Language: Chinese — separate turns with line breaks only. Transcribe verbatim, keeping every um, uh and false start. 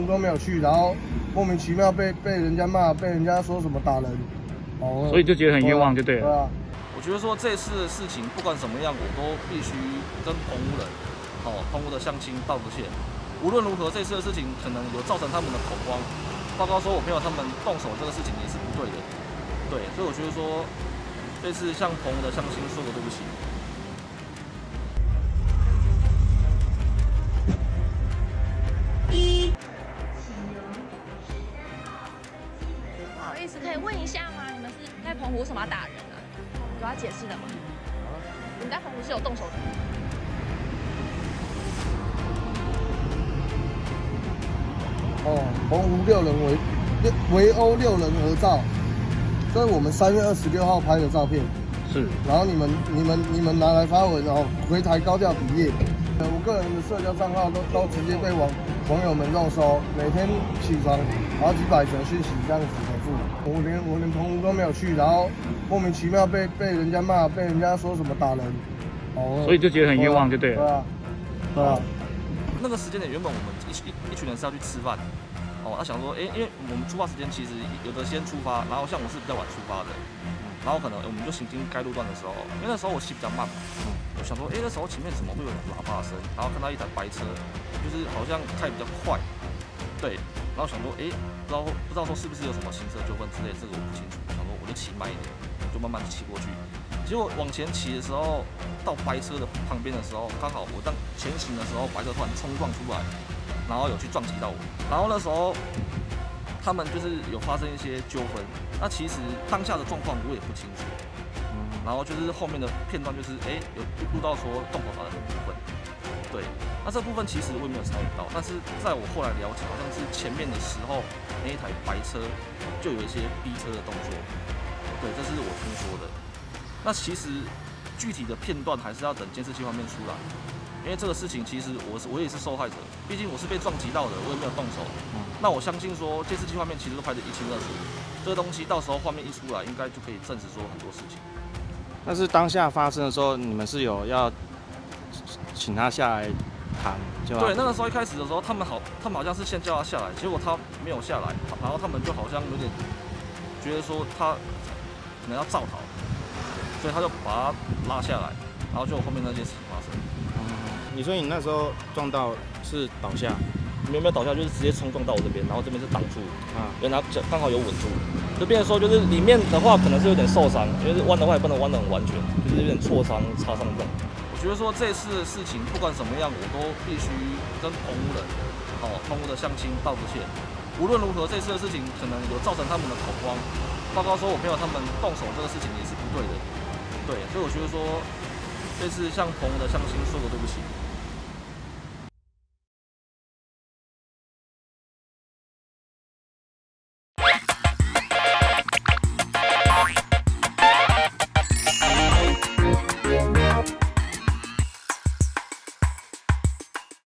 湖都没有去，然后莫名其妙被被人家骂，被人家说什么打人，哦，
所以就觉得很冤枉，就对了。
对啊。
我觉得说这次的事情不管怎么样，我都必须跟澎湖人，哦，澎湖的乡亲道个歉。无论如何，这次的事情可能有造成他们的恐慌，报告说我朋友他们动手这个事情也是不对的，对，所以我觉得说这次向澎湖的乡亲说个对不起。
不好意思，可以问一下吗？你们是在澎湖为什么要打人啊？有要解释的吗？你们在澎湖是有动手的吗？
哦，澎湖六人围围殴六人合照，这是我们三月二十六号拍的照片。
是。
然后你们你们你们拿来发文，然后回台高调比耶。我个人的社交账号都都直接被网网友们肉搜，每天起床好几百则讯息这样子回复。我连我连澎湖都没有去，然后莫名其妙被被人家骂，被人家说什么打人，哦，
所以就觉得很冤枉，就对了。
对啊，对啊。
那个时间点原本我们一一一群人是要去吃饭，哦，他想说，哎、欸，因为我们出发时间其实有的先出发，然后像我是比较晚出发的，然后可能我们就行经该路段的时候，因为那时候我骑比较慢嘛，我想说，哎、欸，那时候前面怎么会有喇叭声？然后看到一台白车，就是好像开比较快，对，然后想说，哎、欸，不知道不知道说是不是有什么行车纠纷之类，这个我不清楚，想说我就骑慢一点，就慢慢骑过去。结果往前骑的时候，到白车的旁边的时候，刚好我当前行的时候，白车突然冲撞出来，然后有去撞击到我。然后那时候他们就是有发生一些纠纷，那其实当下的状况我也不清楚。然后就是后面的片段就是哎、欸、有录到说动手打人的部分，对，那这部分其实我也没有参与到，但是在我后来了解，好像是前面的时候那一台白车就有一些逼车的动作，对，这是我听说的。那其实具体的片段还是要等监视器画面出来，因为这个事情其实我是我也是受害者，毕竟我是被撞击到的，我也没有动手。嗯、那我相信说监视器画面其实都拍得一清二楚，这个东西到时候画面一出来，应该就可以证实说很多事情。
但是当下发生的时候，你们是有要请他下来谈，就
对，那个时候一开始的时候，他们好，他们好像是先叫他下来，结果他没有下来，然后他们就好像有点觉得说他可能要造逃。所以他就把他拉下来，然后就后面那件事情发生。
嗯，你说你那时候撞到是倒下，
没有没有倒下，就是直接冲撞到我这边，然后这边是挡住，
啊，
然后刚好有稳住，就变成说就是里面的话可能是有点受伤，因为弯的话也不能弯得很完全，就是有点挫伤、擦伤这种。我觉得说这次的事情不管怎么样，我都必须跟澎湖人、哦澎湖的乡亲道个歉。无论如何，这次的事情可能有造成他们的恐慌，报告说我朋友他们动手这个事情也是不对的。对，所以我觉得说，这次向澎湖的乡亲说个对不起。